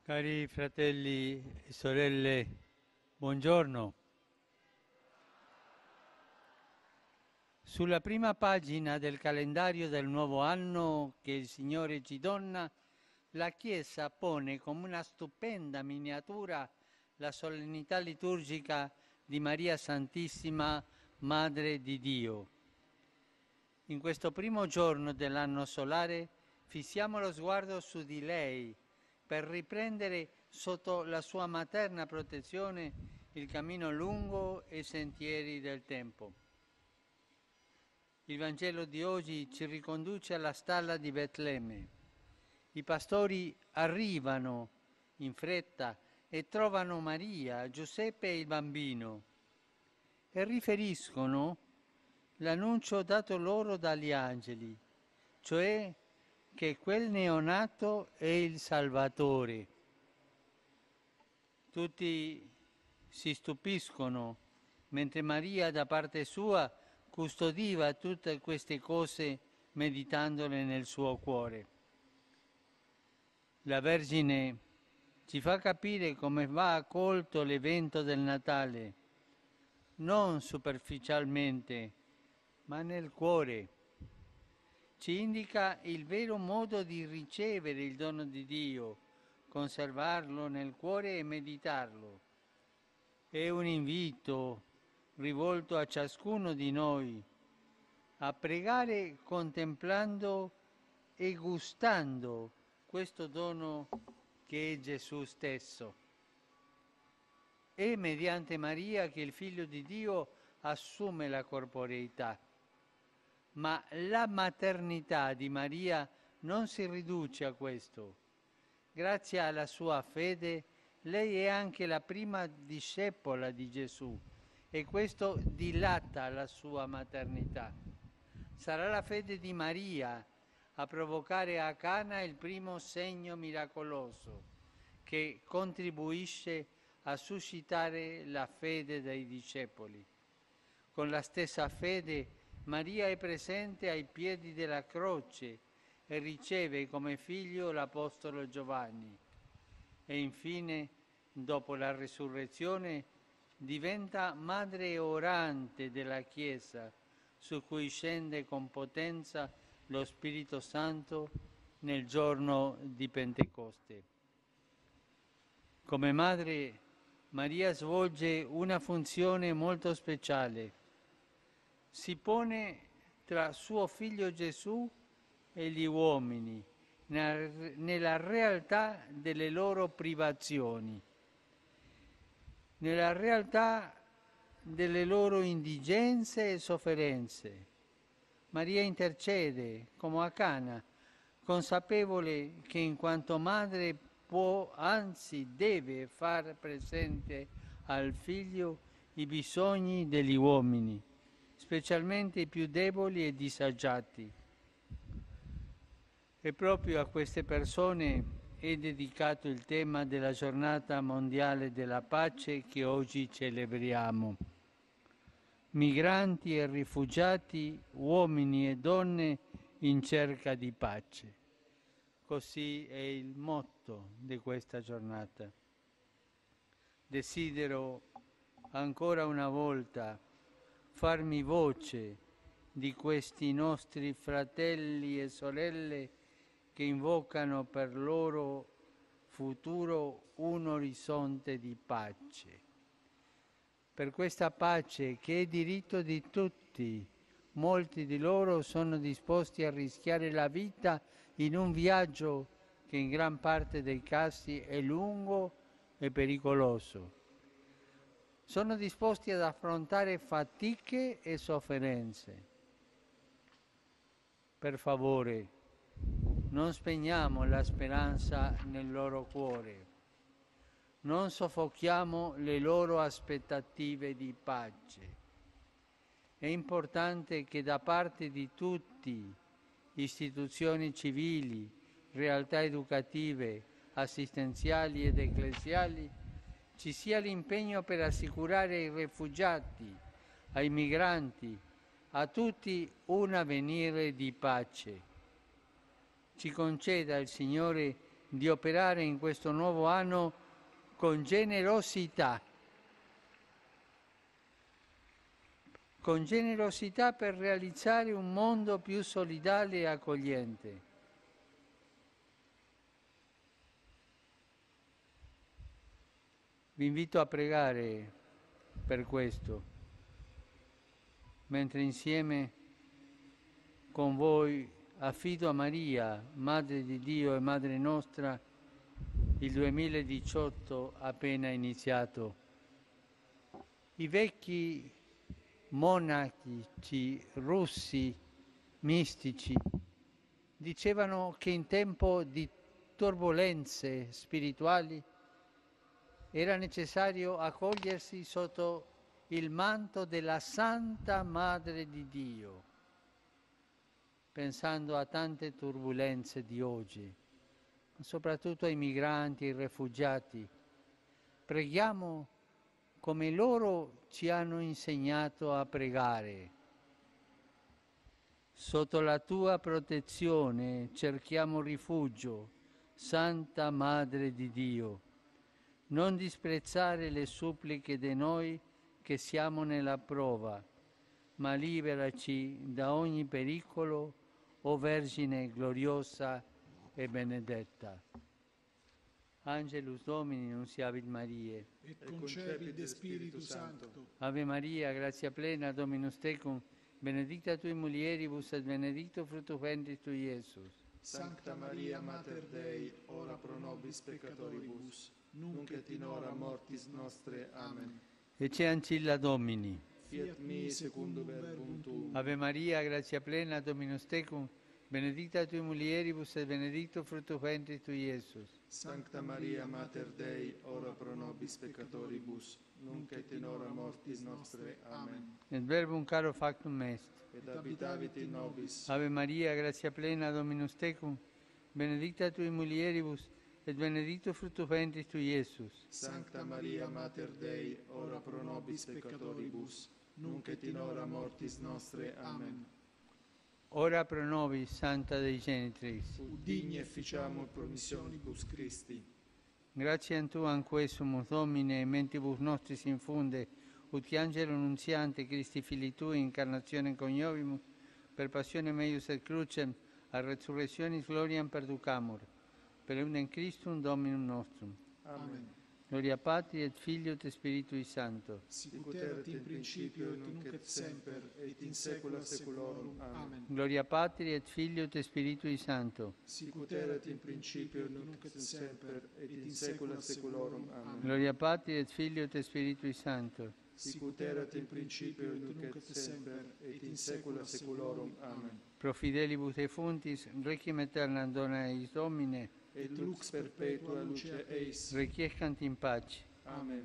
Cari fratelli e sorelle, buongiorno. Sulla prima pagina del calendario del nuovo anno che il Signore ci dona, la Chiesa pone come una stupenda miniatura la solennità liturgica di Maria Santissima, Madre di Dio. In questo primo giorno dell'anno solare fissiamo lo sguardo su di lei per riprendere sotto la sua materna protezione il cammino lungo e i sentieri del tempo. Il Vangelo di oggi ci riconduce alla stalla di Betlemme. I pastori arrivano in fretta e trovano Maria, Giuseppe e il bambino e riferiscono l'annuncio dato loro dagli angeli, cioè che quel neonato è il Salvatore. Tutti si stupiscono, mentre Maria da parte sua custodiva tutte queste cose meditandole nel suo cuore. La Vergine ci fa capire come va accolto l'evento del Natale, non superficialmente, ma nel cuore. Ci indica il vero modo di ricevere il dono di Dio, conservarlo nel cuore e meditarlo. È un invito rivolto a ciascuno di noi a pregare contemplando e gustando questo dono che è Gesù stesso. È mediante Maria che il Figlio di Dio assume la corporeità. Ma la maternità di Maria non si riduce a questo. Grazie alla sua fede, lei è anche la prima discepola di Gesù e questo dilata la sua maternità. Sarà la fede di Maria a provocare a Cana il primo segno miracoloso che contribuisce a suscitare la fede dei discepoli. Con la stessa fede Maria è presente ai piedi della croce e riceve come figlio l'Apostolo Giovanni. E infine, dopo la risurrezione, diventa madre orante della Chiesa, su cui scende con potenza lo Spirito Santo nel giorno di Pentecoste. Come madre, Maria svolge una funzione molto speciale. Si pone tra suo figlio Gesù e gli uomini, nella realtà delle loro privazioni, nella realtà delle loro indigenze e sofferenze. Maria intercede, come a Cana, consapevole che in quanto madre può, anzi deve far presente al figlio i bisogni degli uomini, specialmente i più deboli e disagiati. E proprio a queste persone è dedicato il tema della giornata mondiale della pace che oggi celebriamo. Migranti e rifugiati, uomini e donne in cerca di pace. Così è il motto di questa giornata. Desidero ancora una volta farmi voce di questi nostri fratelli e sorelle che invocano per loro futuro un orizzonte di pace. Per questa pace che è diritto di tutti, molti di loro sono disposti a rischiare la vita in un viaggio che in gran parte dei casi è lungo e pericoloso. Sono disposti ad affrontare fatiche e sofferenze. Per favore, non spegniamo la speranza nel loro cuore, non soffochiamo le loro aspettative di pace. È importante che da parte di tutti, istituzioni civili, realtà educative, assistenziali ed ecclesiali, ci sia l'impegno per assicurare ai rifugiati, ai migranti, a tutti un avvenire di pace. Ci conceda il Signore di operare in questo nuovo anno con generosità per realizzare un mondo più solidale e accogliente. Vi invito a pregare per questo, mentre insieme con voi affido a Maria, Madre di Dio e Madre nostra, il 2018 appena iniziato. I vecchi monaci russi mistici dicevano che in tempo di turbolenze spirituali era necessario accogliersi sotto il manto della Santa Madre di Dio, pensando a tante turbulenze di oggi, soprattutto ai migranti, ai rifugiati. Preghiamo come loro ci hanno insegnato a pregare. Sotto la tua protezione cerchiamo rifugio, Santa Madre di Dio. Non disprezzare le suppliche di noi che siamo nella prova, ma liberaci da ogni pericolo, o Vergine gloriosa e benedetta. Angelus Domini, nunciavit Mariae. Et concepit de Spiritu Sancto. Ave Maria, gratia plena, Dominus tecum, benedicta tui mulieribus et benedictus fructus ventris tui, Iesus. Sancta Maria Mater Dei, ora pro nobis peccatoribus, nunc et in hora mortis nostre. Amen. Ecce ancilla Domini. Fiat mi secundum verbum tuum. Ave Maria, gratia plena, Dominus tecum, benedicta tui mulieribus et benedictus fructus ventris tui, Iesus. Sancta Maria Mater Dei, ora pro nobis peccatoribus, nunc et in hora mortis nostre. Amen. Et verbum caro factum est. Et habitavit in nobis. Ave Maria, gratia plena, Dominus tecum, benedicta tui mulieribus et benedictus fructus ventris tui, Iesus. Sancta Maria Mater Dei, ora pro nobis peccatoribus, nunc et in hora mortis nostre. Amen. Ora pro nobis, Santa Dei Genitris. Ut digni efficiamur promissionibus Christi. Gratiam Tuam quesumus, Domine, mentibus nostris infunde, ut angelo nunziante Christi Filii Tui, incarnationem coniovimus, per passionem eius et crucem, a resurrectionis gloriam perducamur, per eundem Christum Dominum nostrum. Amen. Gloria Patri et Filio et Spiritui Sancto. Sicut erat in principio et nunc et semper et in saecula saeculorum. Amen. Gloria Patri et Filio et Spiritui Sancto. Sicut erat in principio et nunc et semper et in saecula saeculorum. Amen. Gloria Patri et Filio et Spiritui Sancto. Sicut erat in principio et nunc et semper et in saecula saeculorum. Amen. Pro fidelibus defuntis, requiem aeternam dona eis Domine, Et lux perpetua luce eis. requiescant in pace. Amen.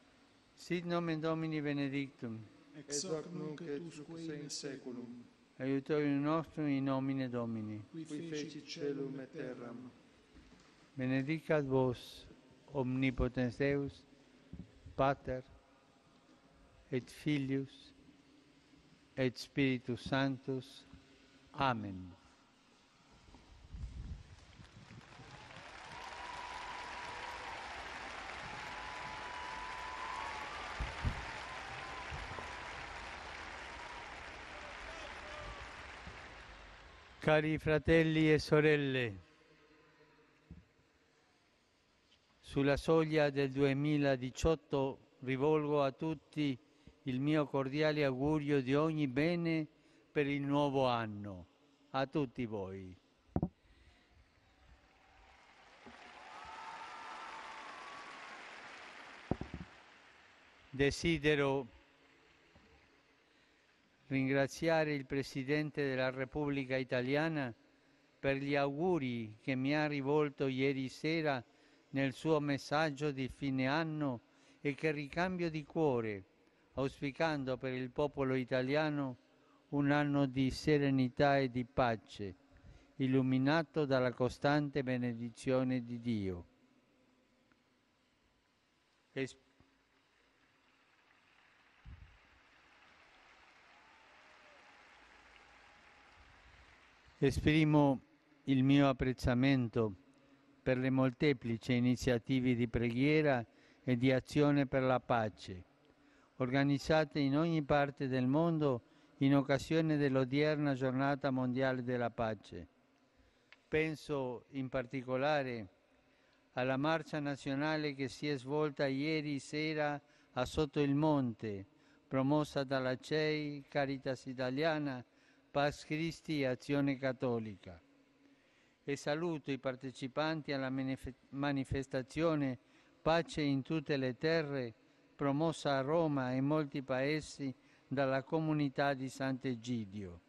Sit nomen Domini benedictum, Ex hoc nunc et usque in saeculum. aiutorium nostrum in nomine Domini. Qui fecit caelum et terram. Benedicat vos, omnipotens Deus, Pater, et Filius, et Spiritus Sanctus. Amen. Cari fratelli e sorelle, sulla soglia del 2018 rivolgo a tutti il mio cordiale augurio di ogni bene per il nuovo anno, a tutti voi. Desidero ringraziare il Presidente della Repubblica Italiana per gli auguri che mi ha rivolto ieri sera nel suo messaggio di fine anno e che ricambio di cuore, auspicando per il popolo italiano un anno di serenità e di pace, illuminato dalla costante benedizione di Dio. Esprimo il mio apprezzamento per le molteplici iniziative di preghiera e di azione per la pace, organizzate in ogni parte del mondo in occasione dell'odierna giornata mondiale della pace. Penso in particolare alla marcia nazionale che si è svolta ieri sera a Sotto il Monte, promossa dalla CEI, Caritas Italiana, Pax Christi e Azione Cattolica. E saluto i partecipanti alla manifestazione Pace in tutte le terre, promossa a Roma e in molti paesi dalla comunità di Sant'Egidio.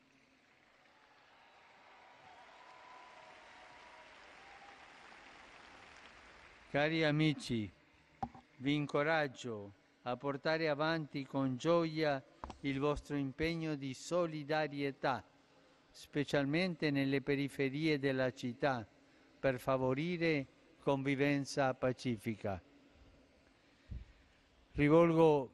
Cari amici, vi incoraggio a portare avanti con gioia il vostro impegno di solidarietà, specialmente nelle periferie della città, per favorire convivenza pacifica. Rivolgo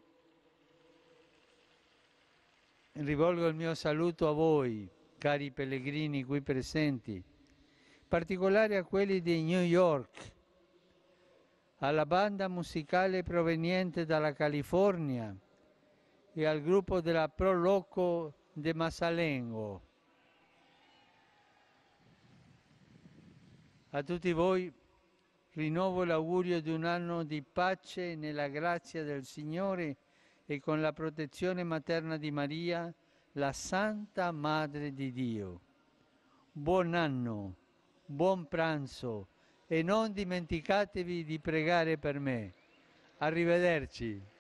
il mio saluto a voi, cari pellegrini qui presenti, in particolare a quelli di New York, alla banda musicale proveniente dalla California e al gruppo della Pro Loco de Masalengo. A tutti voi rinnovo l'augurio di un anno di pace nella grazia del Signore e con la protezione materna di Maria, la Santa Madre di Dio. Buon anno, buon pranzo e non dimenticatevi di pregare per me. Arrivederci.